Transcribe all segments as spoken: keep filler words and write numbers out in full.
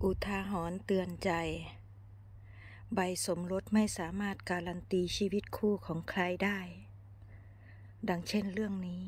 อุทาหรณ์เตือนใจใบสมรสไม่สามารถการันตีชีวิตคู่ของใครได้ดังเช่นเรื่องนี้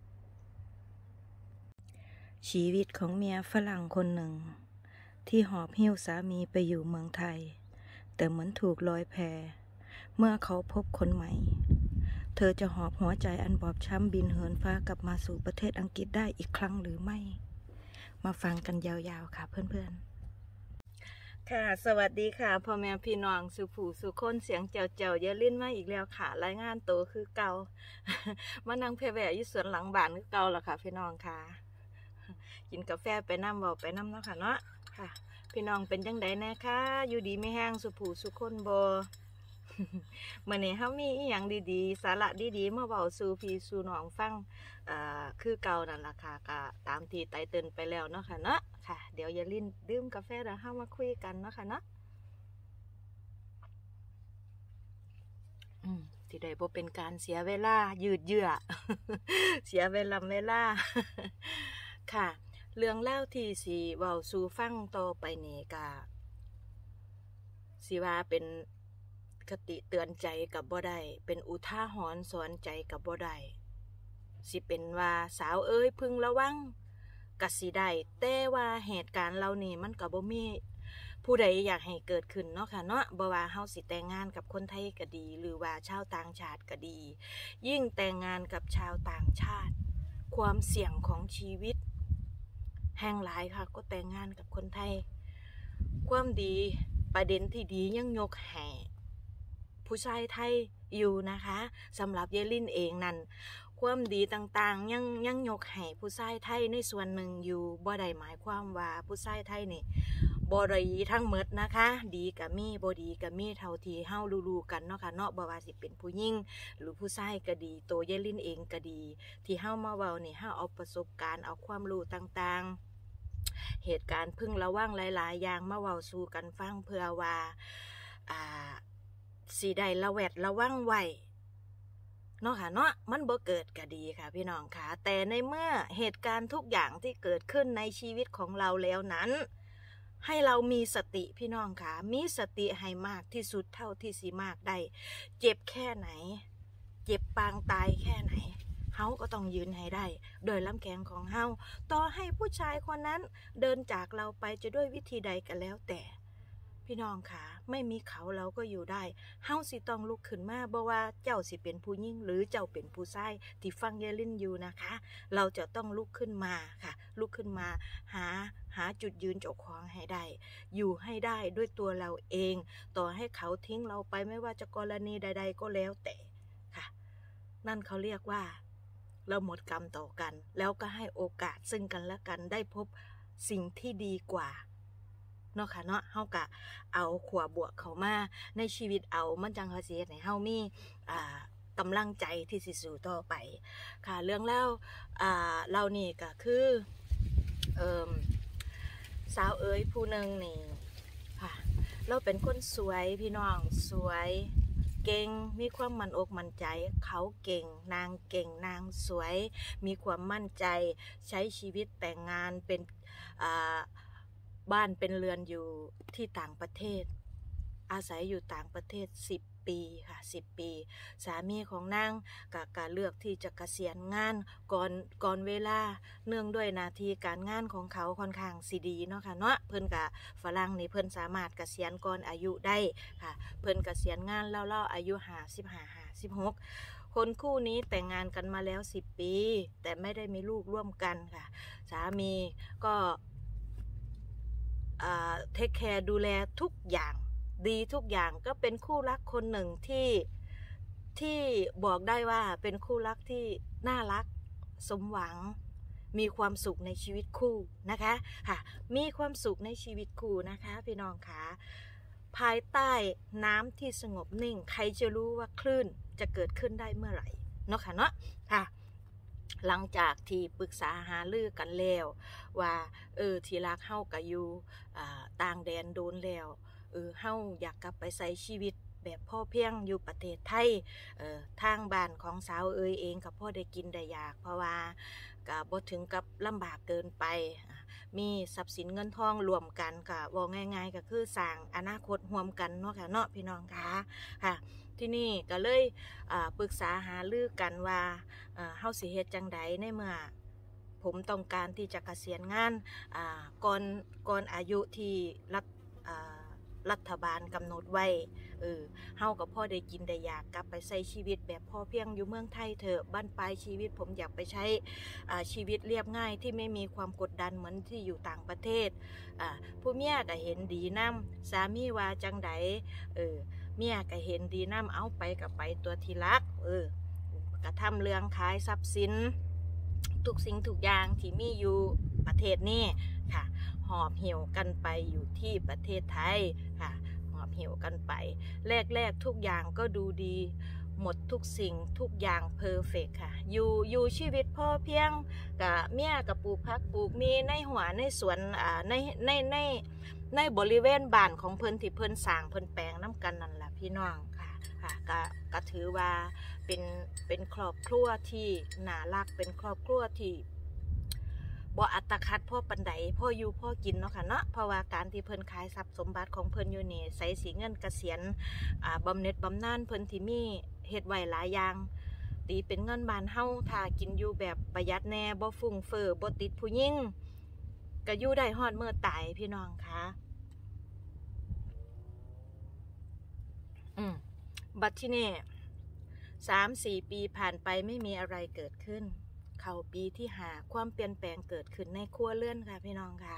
ชีวิตของเมียฝรั่งคนหนึ่งที่หอบหิ้วสามีไปอยู่เมืองไทยแต่เหมือนถูกลอยแพเมื่อเขาพบคนใหม่เธอจะหอบหัวใจอันบอบช้ำบินเหินฟ้ากลับมาสู่ประเทศอังกฤษได้อีกครั้งหรือไม่มาฟังกันยาวๆค่ะเพื่อนๆค่ะสวัสดีค่ะพ่อแม่พี่น้องสุผู้สุคนเสียงเจ้าเจ้าเยลิ้นมาอีกแล้วค่ะรายงานตัวคือเก่ามานั่งเพแวะอยู่สวนหลังบ้านคือเก่าแล้วค่ะพี่น้องค่ะกินกาแฟไปน้ำเบาไปน้ำเนาะค่ะเนาะค่ะพี่น้องเป็นจังไดแน่คะอยู่ดีไม่แห้งสุผู้สุคนบ่เมื่อนี้เฮามีอีหยังดีๆสาระดีๆมาเว้าสู่พี่สู่น้องฟังอ่าคือเก่านั่นล่ะค่ะก็ตามที่ไตเติ้ลไปแล้วเนาะค่ะเนาะค่ะเดี๋ยวอย่าลิ้นดื่มกาแฟแล้วเฮามาคุยกันเนาะค่ะเนาะอืมที่ใดบ่เป็นการเสียเวลายืดเยื้อ เสียเวลาเวลา ค่ะเรื่องเล่าที่สิเว้าสู่ฟังต่อไปนี้ก็สิว่าเป็นคติเตือนใจกับบ่ได้เป็นอุทาหรณ์สอนใจกับบ่ได้สิเป็นว่าสาวเอ้ยพึงระวังก็สิได้แต่ว่าเหตุการณ์เหล่านี้มันก็บ่มีผู้ใดอยากให้เกิดขึ้นเนาะค่ะเนาะบ่ว่าเฮาสิแต่งงานกับคนไทยก็ดีหรือว่าชาวต่างชาติก็ดียิ่งแต่งงานกับชาวต่างชาติความเสี่ยงของชีวิตแห่งหลายค่ะก็แต่งงานกับคนไทยความดีประเด็นที่ดียังยกให้ผู้ชายไทยอยู่นะคะสำหรับเยลินเองนั่นความดีต่างๆยังยังยกให้ผู้ชายไทยในส่วนหนึ่งอยู่บ่ได้หมายความว่าผู้ชายไทยนี่บ่ดีทั้งหมดนะคะดีก็มีบ่ดีก็มีเท่าที่เฮารู้ๆกันเนาะค่ะเนาะบ่ว่าสิเป็นผู้หญิงหรือผู้ชายก็ดีตัวเยลินเองก็ดีที่เฮามาเว้านี่เฮาเอาประสบการณ์เอาความรู้ต่างๆเหตุการณ์พึงระวังหลายๆอย่างมาเว้าสู่กันฟังเพื่อว่าอ่าสิได้ระแวดระวังไว้เนาะค่ะเนาะมันบ่เกิดก็ดีค่ะพี่น้องค่ะแต่ในเมื่อเหตุการณ์ทุกอย่างที่เกิดขึ้นในชีวิตของเราแล้วนั้นให้เรามีสติพี่น้องค่ะมีสติให้มากที่สุดเท่าที่สิมากได้เจ็บแค่ไหนเจ็บปางตายแค่ไหนเฮาก็ต้องยืนให้ได้โดยลำแข้งของเฮาต่อให้ผู้ชายคนนั้นเดินจากเราไปจะด้วยวิธีใดก็แล้วแต่พี่น้องค่ะไม่มีเขาเราก็อยู่ได้เฮาสิต้องลุกขึ้นมาบ่ว่าเจ้าสิเป็นผู้หญิงหรือเจ้าเป็นผู้ชายที่ฟังเยลินอยู่นะคะเราจะต้องลุกขึ้นมาค่ะลุกขึ้นมาหาหาจุดยืนเจ้าของให้ได้อยู่ให้ได้ด้วยตัวเราเองต่อให้เขาทิ้งเราไปไม่ว่าจะกรณีใดๆก็แล้วแต่ค่ะนั่นเขาเรียกว่าเราหมดกรรมต่อกันแล้วก็ให้โอกาสซึ่งกันและกันได้พบสิ่งที่ดีกว่าเนาะค่ะเนาะเฮากะเอาขวบวกเข้ามาในชีวิตเอามันจังเขาสิเฮ็ดให้เฮามีอ่ากำลังใจที่สิสู้ต่อไปค่ะเรื่องเล่าอ่าเรานี่ก็คือเอ่อสาวเอ๋ยผู้หนึ่งนี่ค่ะเราเป็นคนสวยพี่น้องสวยเก่งมีความมั่นอกมั่นใจเขาเก่งนางเก่งนางสวยมีความมั่นใจใช้ชีวิตแต่งงานเป็นอ่าบ้านเป็นเรือนอยู่ที่ต่างประเทศอาศัยอยู่ต่างประเทศสิบปีค่ะสิบปีสามีของนางก็ก็เลือกที่จะเกษียณงานก่อนก่อนเวลาเนื่องด้วยหน้าที่การงานของเขาค่อนข้างสิดีเนาะค่ะเนาะเพิ่นก็ฝรั่งนี่เพิ่นสามารถเกษียณก่อนอายุได้ค่ะเพิ่นเกษียณงานแล้วๆอายุห้าสิบห้า ห้าสิบหกคนคู่นี้แต่งงานกันมาแล้วสิบปีแต่ไม่ได้มีลูกร่วมกันค่ะสามีก็เทคแคร์ดูแลทุกอย่างดีทุกอย่างก็เป็นคู่รักคนหนึ่งที่ที่บอกได้ว่าเป็นคู่รักที่น่ารักสมหวังมีความสุขในชีวิตคู่นะคะค่ะมีความสุขในชีวิตคู่นะคะพี่น้องคะภายใต้น้ำที่สงบนิ่งใครจะรู้ว่าคลื่นจะเกิดขึ้นได้เมื่อไหร่เนาะค่ะเนาะค่ะหลังจากที่ปรึกษาหารือกันแล้วว่าเออที่รักเฮาก็อยู่ต่างแดนโดนแล้วเออเฮาอยากกลับไปใช้ชีวิตแบบพ่อเพียงอยู่ประเทศไทยเอ่อทางบ้านของสาวเอ๋ยเองก็พอได้กินได้อยากเพราะว่าก็บ่ถึงกับลำบากเกินไปมีทรัพย์สินเงินทองรวมกันก็เว้าง่ายๆก็คือสร้างอนาคตร่วมกันเนาะค่ะเนาะพี่น้องค่ะค่ะที่นี่ก็เลยอ่าปรึกษาหารือกันว่าเอ่อเฮาสิเฮ็ดจังใดในเมื่อผมต้องการที่จะเกษียณงานอ่าก่อนก่อนอายุที่รัฐอ่ารัฐบาลกำหนดไว้เออเฮาก็พอได้กินได้อยากกลับไปใช้ชีวิตแบบพอเพียงอยู่เมืองไทยเถอะบั้นปลายชีวิตผมอยากไปใช้อ่าชีวิตเรียบง่ายที่ไม่มีความกดดันเหมือนที่อยู่ต่างประเทศอ่าผู้เมียก็เห็นดีนำสามีว่าจังใดเออเมียก็เห็นดีนำเอาไปก็ไปตัวที่รักเออก็ทำเรื่องขายทรัพย์สินทุกสิ่งทุกอย่างที่มีอยู่ประเทศนี้ค่ะหอบเหี่ยวกันไปอยู่ที่ประเทศไทยค่ะหอบเหี่ยวกันไปแรกๆทุกอย่างก็ดูดีหมดทุกสิ่งทุกอย่างเพอร์เฟกค่ะอยู่อยู่ชีวิตพ่อเพียงกับเมียกับปลูกพักปลูกมีในหัวในสวนอ่าในในในในบริเวณบ้านของเพิ่นที่เพิ่นสร้างเพิ่นแปลงน้ำกันนั่นแหละพี่น้องค่ะค่ะก็ก็ถือว่าเป็นเป็นครอบครัวที่น่ารักเป็นครอบครัวที่บ่อัตคัดพ่อปันไดพ่ออยู่พ่อกินเนาะค่ะเนาะเพราะว่าการที่เพิ่นขายทรัพย์สมบัติของเพิ่นอยู่นี่ใส่สีเงินเกษียณอ่าบำเหน็จบำนาญเพิ่นที่มีเฮ็ดไว้หลายอย่างตีเป็นเงินบ้านเฮาถ้ากินอยู่แบบประหยัดแน่บ่ฟุ่มเฟ้อบ่ติดผู้หญิงก็อยู่ได้ฮอดมื้อตายพี่น้องค่ะอืมบัดทีนี้ สามสี่ ปีผ่านไปไม่มีอะไรเกิดขึ้นเข้าปีที่ห้าความเปลี่ยนแปลงเกิดขึ้นในครัวเรือนค่ะพี่น้องค่ะ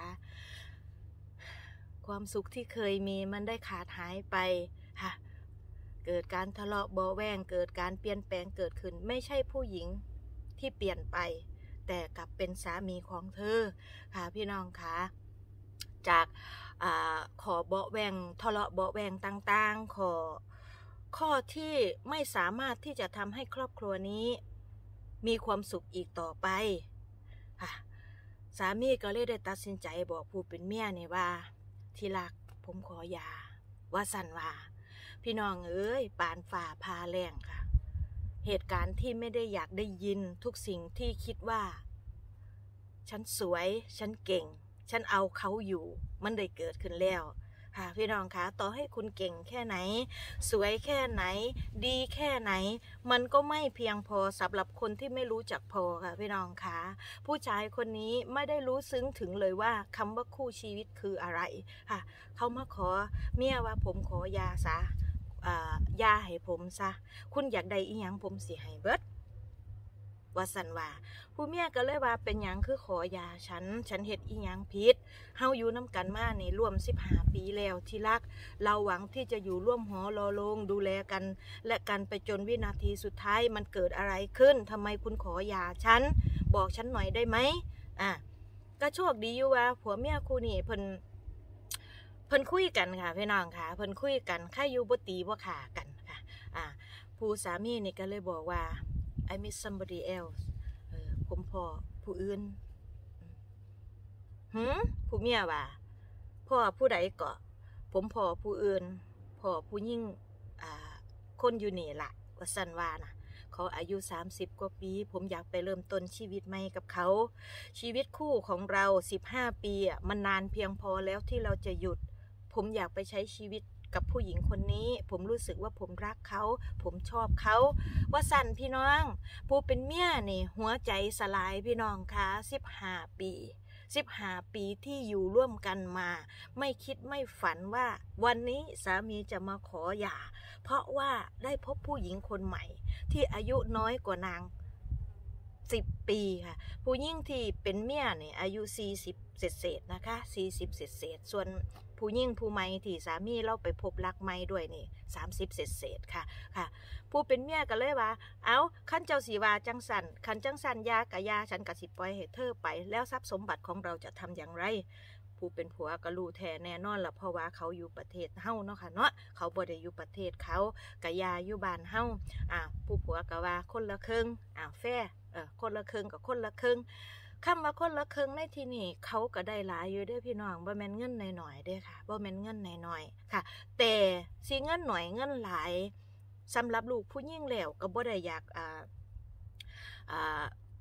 ความสุขที่เคยมีมันได้ขาดหายไปค่ะเกิดการทะเลาะเบาะแวงเกิดการเปลี่ยนแปลงเกิดขึ้นไม่ใช่ผู้หญิงที่เปลี่ยนไปแต่กลับเป็นสามีของเธอค่ะพี่น้องค่ะจากอ่าขอเบาะแวงทะเลาะเบาะแวงต่างๆขอข้อที่ไม่สามารถที่จะทำให้ครอบครัวนี้มีความสุขอีกต่อไปค่ะสามีก็เลยได้ตัดสินใจบอกผู้เป็นเมียนี่ว่าที่รักผมขอหย่าว่าสั่นว่าพี่น้องเอ้ยปานฝ่าพาแรงค่ะเหตุการณ์ที่ไม่ได้อยากได้ยินทุกสิ่งที่คิดว่าฉันสวยฉันเก่งฉันเอาเขาอยู่มันได้เกิดขึ้นแล้วค่ะพี่น้องคะต่อให้คุณเก่งแค่ไหนสวยแค่ไหนดีแค่ไหนมันก็ไม่เพียงพอสำหรับคนที่ไม่รู้จักพอค่ะพี่น้องคะผู้ชายคนนี้ไม่ได้รู้ซึ้งถึงเลยว่าคำว่าคู่ชีวิตคืออะไรค่ะเขามาขอเมียว่าผมขอยาซะอ่ายาให้ผมซะคุณอยากได้อีหยังผมสิให้เบิดว่าสันว่าผู้เมียก็เลยว่าเป็นหยังคือขอยาฉันฉันเฮ็ดอีหยังผิดเฮาอยู่นำกันมานี่ร่วมสิบห้าปีแล้วที่รักเราหวังที่จะอยู่ร่วมหอรอลงดูแลกันและกันไปจนวินาทีสุดท้ายมันเกิดอะไรขึ้นทำไมคุณขอยาฉันบอกฉันหน่อยได้ไหมอ่ะก็โชคดีอยู่ว่าผัวเมียคู่นี้เพิ่นเพิ่นคุยกันค่ะพี่น้องค่ะเพิ่นคุยกันค่าอยู่บ่ตีบ่ฆ่ากันค่ะอ่ะผู้สามีนี่ก็เลยบอกว่าI miss somebody else เออผมพอผู้อื่นหืมผู้เมียว่าพ่อผู้ใดก็ผมพอผู้อื่นพอผู้ยิ่งอ่าคนอยู่นี่ล่ะว่าซั่นว่านะเขาอายุสามสิบกว่าปีผมอยากไปเริ่มต้นชีวิตใหม่กับเขาชีวิตคู่ของเราสิบห้าปีอ่ะมันนานเพียงพอแล้วที่เราจะหยุดผมอยากไปใช้ชีวิตกับผู้หญิงคนนี้ผมรู้สึกว่าผมรักเขาผมชอบเขาว่าสั่นพี่น้องผู้เป็นเมียนี่หัวใจสลายพี่น้องคะสิบห้าปีสิบห้าปีที่อยู่ร่วมกันมาไม่คิดไม่ฝันว่าวันนี้สามีจะมาขอหย่าเพราะว่าได้พบผู้หญิงคนใหม่ที่อายุน้อยกว่านางสิบปีค่ะผู้หญิงที่เป็นเมียเนี่ยอายุสี่สิบเศษๆนะคะสี่สิบเศษๆส่วนผู้หญิงผู้ใหม่ที่สามีเราไปพบรักใหม่ด้วยนี่สามสิบเศษๆค่ะค่ะผู้เป็นเมียก็เลยว่าเอาคันเจ้าสีว่าจังสันคันจังสันยากะยาฉันกะสิปล่อยให้เธอไปแล้วทรัพย์สมบัติของเราจะทำอย่างไรผู้เป็นผัวก็รู้แท้แน่นอนละเพราะว่าเขาอยู่ประเทศเฮาเนาะค่ะเนาะเขาบ่ได้อยู่ประเทศเขากะยาอยู่บ้านเฮาอ่าผู้ผัวก็ว่าคนละครึ่งอ่าแฟเออคนละครึ่งกับคนละครึ่งคำว่าคนละครึ่งในที่นี่เขาก็ได้หลายอยู่เด้อพี่น้องบ่แม่นเงินน้อยๆเด้อค่ะบ่แม่นเงินน้อยๆค่ะแต่สิเงินหน่อยเงินหลายสำหรับลูกผู้หญิงแล้วก็บ่ได้อยากอ่าอ่า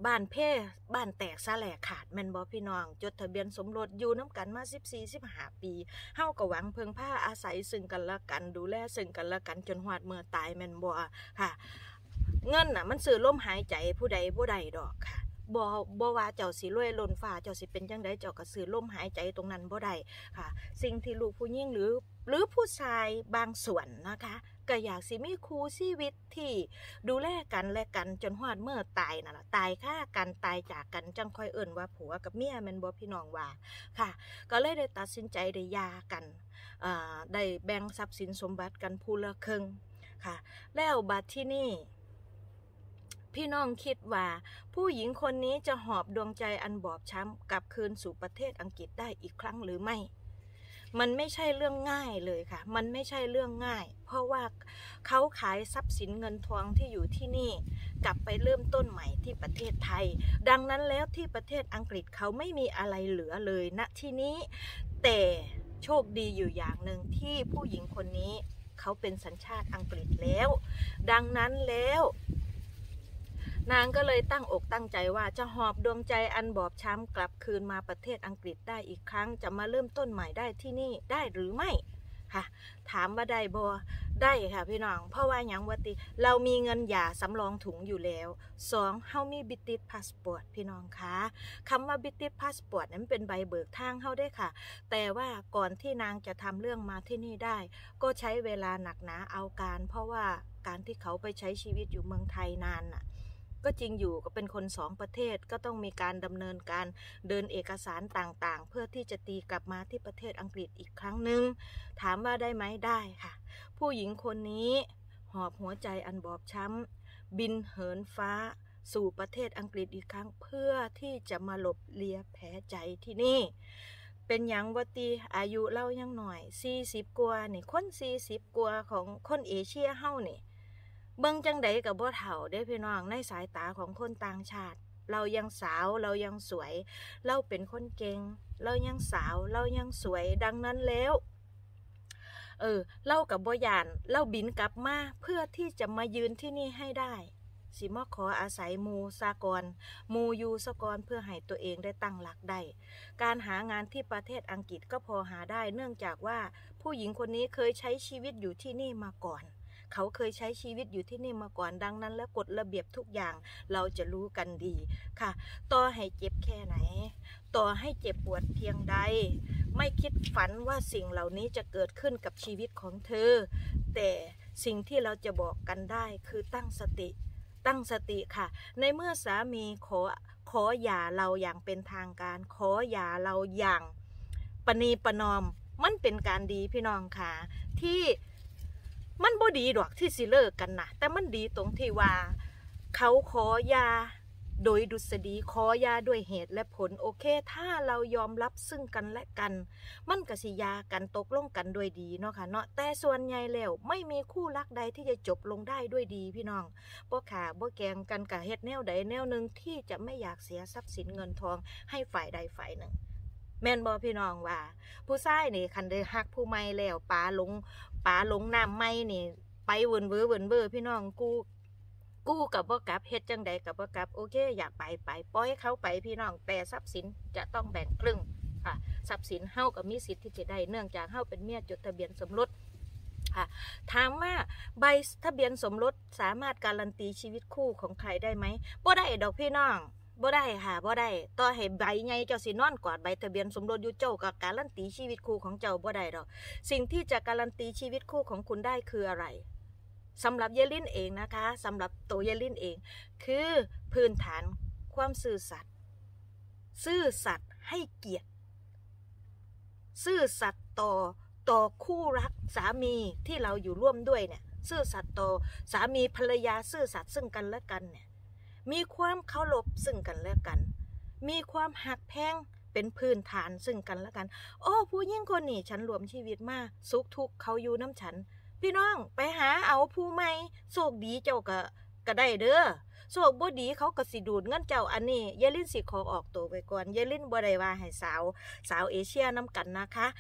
บ้านเพ่บ้านแตกซะแหลกขาดแม่นบ่พี่น้องจดทะเบียนสมรสอยู่น้ำกันมาสิบสี่ สิบห้าปีเฮาก็หวังเพิ่งพาอาศัยซึ่งกันและกันดูแลซึ่งกันและกันจนฮอดเมื่อตายแม่นบ่ค่ะเงินน่ะมันซื้อลมหายใจผู้ใดบ่ได้ดอกค่ะบ่บ่ว่าเจ้าสิรวยล้นฟ้าเจ้าสิเป็นจังไดเจ้าก็ซื้อลมหายใจตรงนั้นบ่ได้ค่ะสิ่งที่ลูกผู้หญิงหรือหรือผู้ชายบางส่วนนะคะก็อยากสิมีคู่ชีวิตที่ดูแลกันและกันจนฮอดเมื่อตายนั่นล่ะตายค่ากันตายจากกันจังค่อยเอิ้นว่าผัวกับเมียแม่นบ่พี่น้องว่าค่ะก็เลยได้ตัดสินใจได้หย่ากันอ่าได้แบ่งทรัพย์สินสมบัติกันผู้ละครึ่งค่ะแล้วบัดที่นี่พี่น้องคิดว่าผู้หญิงคนนี้จะหอบดวงใจอันบอบช้ำกลับคืนสู่ประเทศอังกฤษได้อีกครั้งหรือไม่มันไม่ใช่เรื่องง่ายเลยค่ะมันไม่ใช่เรื่องง่ายเพราะว่าเขาขายทรัพย์สินเงินทองที่อยู่ที่นี่กลับไปเริ่มต้นใหม่ที่ประเทศไทยดังนั้นแล้วที่ประเทศอังกฤษเขาไม่มีอะไรเหลือเลยณที่นี้แต่โชคดีอยู่อย่างหนึ่งที่ผู้หญิงคนนี้เขาเป็นสัญชาติอังกฤษแล้วดังนั้นแล้วนางก็เลยตั้งอกตั้งใจว่าจะหอบดวงใจอันบอบช้ำกลับคืนมาประเทศอังกฤษได้อีกครั้งจะมาเริ่มต้นใหม่ได้ที่นี่ได้หรือไม่ค่ะถามว่าได้บ่ได้ค่ะพี่น้องเพราะว่าหยังว่าติเรามีเงินหย่าสำรองถุงอยู่แล้วสองเฮามีบิติสพาสปอร์ตพี่น้องคะคำว่าบิติสพาสปอร์ตนั้นเป็นใบเบิกทางเฮาได้ค่ะแต่ว่าก่อนที่นางจะทำเรื่องมาที่นี่ได้ก็ใช้เวลาหนักหนาเอาการเพราะว่าการที่เขาไปใช้ชีวิตอยู่เมืองไทยนานน่ะก็จริงอยู่ก็เป็นคนสองประเทศก็ต้องมีการดำเนินการเดินเอกสารต่างๆเพื่อที่จะตีกลับมาที่ประเทศอังกฤษอีกครั้งหนึ่งถามว่าได้ไหมได้ค่ะผู้หญิงคนนี้หอบหัวใจอันบอบช้ำบินเหินฟ้าสู่ประเทศอังกฤษอีกครั้งเพื่อที่จะมาหลบเลียแผลใจที่นี่เป็นอย่างวัตีอายุเล่ายังหน่อยสี่สิบกว่านี่คนสี่สิบกว่าของคนเอเชียเฮานี่เบิ่งจังใดกับบ่เฒ่าได้พี่น้องในสายตาของคนต่างชาติเรายังสาวเรายังสวยเราเป็นคนเก่งเรายังสาวเรายังสวยดังนั้นแล้วเออเล่ากับบ่ยานเล่าบินกลับมาเพื่อที่จะมายืนที่นี่ให้ได้สิมาขออาศัยมูสากรมูยูสกรเพื่อให้ตัวเองได้ตั้งหลักได้การหางานที่ประเทศอังกฤษก็พอหาได้เนื่องจากว่าผู้หญิงคนนี้เคยใช้ชีวิตอยู่ที่นี่มาก่อนเขาเคยใช้ชีวิตอยู่ที่นี่มาก่อนดังนั้นและกฎระเบียบทุกอย่างเราจะรู้กันดีค่ะต่อให้เจ็บแค่ไหนต่อให้เจ็บปวดเพียงใดไม่คิดฝันว่าสิ่งเหล่านี้จะเกิดขึ้นกับชีวิตของเธอแต่สิ่งที่เราจะบอกกันได้คือตั้งสติตั้งสติค่ะในเมื่อสามีขอขอหย่าเราอย่างเป็นทางการขอหย่าเราอย่างปณีประนอมมันเป็นการดีพี่น้องค่ะที่มันบ่ดีดอกที่สิเลิกกันนะแต่มันดีตรงที่ว่าเขาขอยาโดยดุษฎีขอยาด้วยเหตุและผลโอเคถ้าเรายอมรับซึ่งกันและกันมันก็สิยากันตกลงกันด้วยดีเนาะค่ะเนาะแต่ส่วนใหญ่แล้วไม่มีคู่รักใดที่จะจบลงได้ด้วยดีพี่น้องบ่ขาบ่แกงกันกะเฮ็ดแนวใดแนวนึงที่จะไม่อยากเสียทรัพย์สินเงินทองให้ฝ่ายใดฝ่ายหนึ่งแม่นบ่พี่น้องว่าผู้ชายนี่คันได้ฮักผู้ใหม่แล้วปาหลงปาหลงน้ำใหม่นี่ไปเวินเวอเวินเวอพี่น้องกูกูกับบ่กลับเฮ็ดจังใดกับบ่กลับโอเคอยากไปไปปล่อยเขาไปพี่น้องแต่ทรัพย์สินจะต้องแบ่งครึ่งค่ะทรัพย์สินเฮาก็มีสิทธิ์ที่จะได้เนื่องจากเฮาเป็นเมียจดทะเบียนสมรสค่ะถามว่าใบทะเบียนสมรสสามารถการันตีชีวิตคู่ของใครได้ไหมบ่ได้ดอกพี่น้องบ่ได้ค่ะบ่ได้ต่อให้ใบใหญ่เจ้าสินอนกอดใบทะเบียนสมรสอยู่เจ้าก็การันตีชีวิตคู่ของเจ้าบ่ได้ดอกสิ่งที่จะการันตีชีวิตคู่ของคุณได้คืออะไรสำหรับเยลินเองนะคะสำหรับตัวเยลินเองคือพื้นฐานความซื่อสัตย์ซื่อสัตย์ให้เกียรติซื่อสัตย์ต่อต่อคู่รักสามีที่เราอยู่ร่วมด้วยเนี่ยซื่อสัตย์ต่อสามีภรรยาซื่อสัตย์ซึ่งกันและกันเนี่ยมีความเคารพซึ่งกันและกันมีความหักแพงเป็นพื้นฐานซึ่งกันและกันโอ้ผู้หญิงคนนี้ฉันรวมชีวิตมาสุขทุกข์เขาอยู่น้ำฉันพี่น้องไปหาเอาผู้ใหม่โชคดีเจ้าก็ก็ได้เด้อโชคบ่ดีเขาก็สิดูดเงินเจ้าอันนี้เยลินสิขอออกตัวไปก่อนเยลินบ่ได้ว่าให้สาวสาวเอเชียน้ำกันนะคะ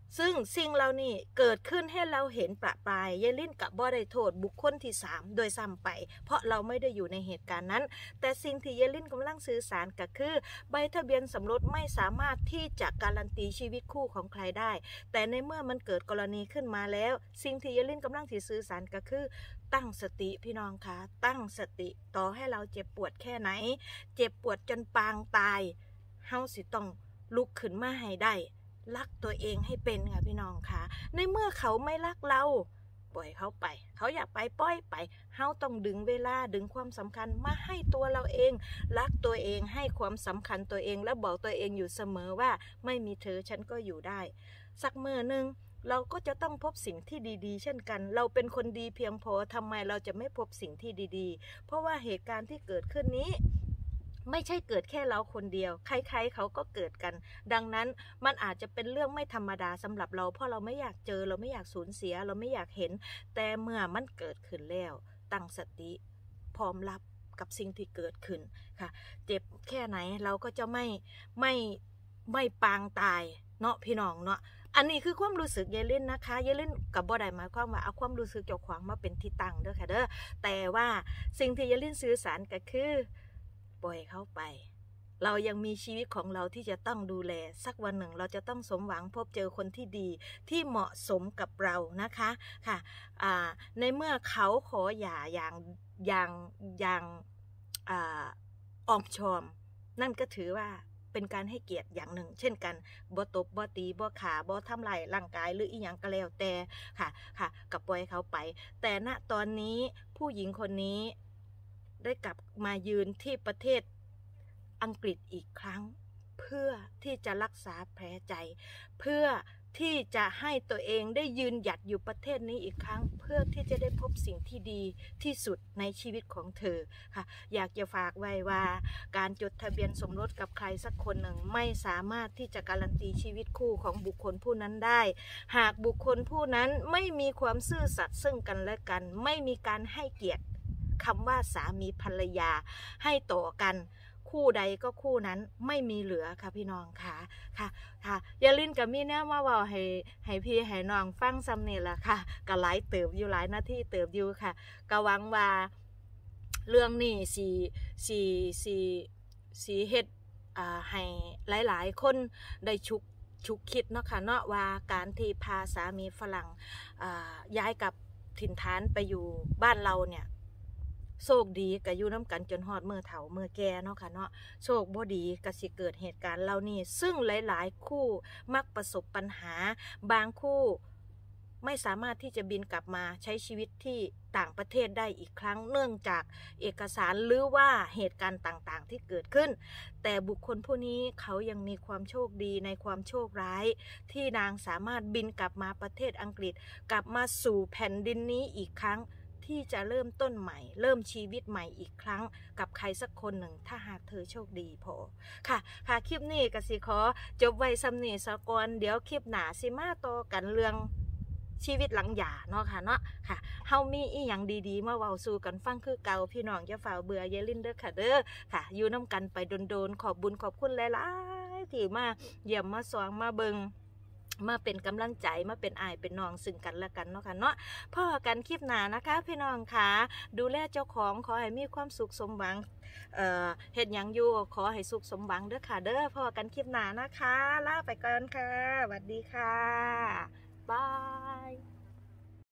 ซึ่งสิ่งเหล่านี้เกิดขึ้นให้เราเห็นประปรายยายลิ้นกับบ่ได้โทษบุคคลที่สามโดยซ้ำไปเพราะเราไม่ได้อยู่ในเหตุการณ์นั้นแต่สิ่งที่ยายลิ้นกำลังสื่อสารก็คือใบทะเบียนสมรสไม่สามารถที่จะการันตีชีวิตคู่ของใครได้แต่ในเมื่อมันเกิดกรณีขึ้นมาแล้วสิ่งที่ยายลิ้นกำลังที่สื่อสารก็คือตั้งสติพี่น้องคะตั้งสติต่อให้เราเจ็บปวดแค่ไหนเจ็บปวดจนปางตายเฮาสิต้องลุกขึ้นมาให้ได้รักตัวเองให้เป็นค่ะพี่น้องคะในเมื่อเขาไม่รักเราปล่อยเขาไปเขาอยากไปปล่อยไปเฮาต้องดึงเวลาดึงความสำคัญมาให้ตัวเราเองรักตัวเองให้ความสำคัญตัวเองและบอกตัวเองอยู่เสมอว่าไม่มีเธอฉันก็อยู่ได้สักมื้อนึงเราก็จะต้องพบสิ่งที่ดีๆเช่นกันเราเป็นคนดีเพียงพอทำไมเราจะไม่พบสิ่งที่ดีๆเพราะว่าเหตุการณ์ที่เกิดขึ้นนี้ไม่ใช่เกิดแค่เราคนเดียวใครๆเขาก็เกิดกันดังนั้นมันอาจจะเป็นเรื่องไม่ธรรมดาสำหรับเราเพราะเราไม่อยากเจอเราไม่อยากสูญเสียเราไม่อยากเห็นแต่เมื่อมันเกิดขึ้นแล้วตั้งสติพร้อมรับกับสิ่งที่เกิดขึ้นค่ะเจ็บแค่ไหนเราก็จะไม่ไม่ไม่ปางตายเนาะพี่น้องเนาะอันนี้คือความรู้สึกยายลิ้นนะคะยายลิ้นกับบ่ได้หมายความว่าเอาความรู้สึกเจ้าของมาเป็นที่ตั้งเด้อค่ะเด้อแต่ว่าสิ่งที่ยายลิ้นสื่อสารก็คือปล่อยเขาไปเรายังมีชีวิตของเราที่จะต้องดูแลสักวันหนึ่งเราจะต้องสมหวังพบเจอคนที่ดีที่เหมาะสมกับเรานะคะค่ะอ่าในเมื่อเขาขอหย่าอย่างอย่างอย่างอ่าอ้อมชอมนั่นก็ถือว่าเป็นการให้เกียรติอย่างหนึ่งเช่นกันบ่ตบบ่ตีบ่ขาบ่ทำลายร่างกายหรืออีหยังก็แล้วแต่ค่ะค่ะกับปล่อยเขาไปแต่ณตอนนี้ผู้หญิงคนนี้ได้กลับมายืนที่ประเทศอังกฤษอีกครั้งเพื่อที่จะรักษาแผลใจเพื่อที่จะให้ตัวเองได้ยืนหยัดอยู่ประเทศนี้อีกครั้งเพื่อที่จะได้พบสิ่งที่ดีที่สุดในชีวิตของเธอค่ะอยากจะฝากไว้ว่าการจดทะเบียนสมรสกับใครสักคนหนึ่งไม่สามารถที่จะการันตีชีวิตคู่ของบุคคลผู้นั้นได้หากบุคคลผู้นั้นไม่มีความซื่อสัตย์ซึ่งกันและกันไม่มีการให้เกียรติคำว่าสามีภรรยาให้ต่อกันคู่ใดก็คู่นั้นไม่มีเหลือค่ะพี่น้องค่ะค่ะค่ะอย่าลืมกับมีเนี่ยมาว่าให้ให้พี่ให้น้องฟังซ้ำนี่แหละค่ะก็หลายเติบอยู่หลายนาทีเติบอยู่ค่ะก็หวังว่าเรื่องนี้สีสีสีสีเฮ็ดอ่าให้หลายๆคนได้ชุกชุกคิดเนาะค่ะเนาะว่าการที่พาสามีฝรั่งอ่าย้ายกับถิ่นฐานไปอยู่บ้านเราเนี่ยโชคดีก็อยู่น้ำกันจนฮอดมื้อเฒ่ามื้อแก่เนาะค่ะเนาะโชคบ่ดีก็สิเกิดเหตุการณ์เหล่านี้ซึ่งหลายๆคู่มักประสบปัญหาบางคู่ไม่สามารถที่จะบินกลับมาใช้ชีวิตที่ต่างประเทศได้อีกครั้งเนื่องจากเอกสารหรือว่าเหตุการณ์ต่างๆที่เกิดขึ้นแต่บุคคลผู้นี้เขายังมีความโชคดีในความโชคร้ายที่นางสามารถบินกลับมาประเทศอังกฤษกลับมาสู่แผ่นดินนี้อีกครั้งที่จะเริ่มต้นใหม่เริ่มชีวิตใหม่อีกครั้งกับใครสักคนหนึ่งถ้าหากเธอโชคดีพอค่ะค่ะคลิปนี้ก็สิขอจบไว้ซ้ำนี้ซะก่อนเดี๋ยวคลิปหน้าสิมาต่อกันเรื่องชีวิตหลังหย่าเนาะค่ะเนาะค่ะเฮามีอีหยังดีๆมาเว้าสู่กันฟังคือเก่าพี่น้องอย่าฝ่าเบื่ออย่าลิ้นเด้อค่ะเด้อค่ะอยู่นํกันไปโดนๆขอบบุญขอบคุณหลายๆที่มาเยี่ยมมาสวงมาเบิงมาเป็นกำลังใจมาเป็นอายเป็นน้องซึ่งกันและกันเนาะค่ะเนาะพ่อกันคลิปหน้านะคะพี่น้องค่ะดูแลเจ้าของขอให้มีความสุขสมหวังเอ่อเฮ็ดหยังอยู่ขอให้สุขสมหวังเด้อค่ะเด้อพ่อกันคลิปหน้านะคะลาไปก่อนค่ะสวัสดีค่ะบาย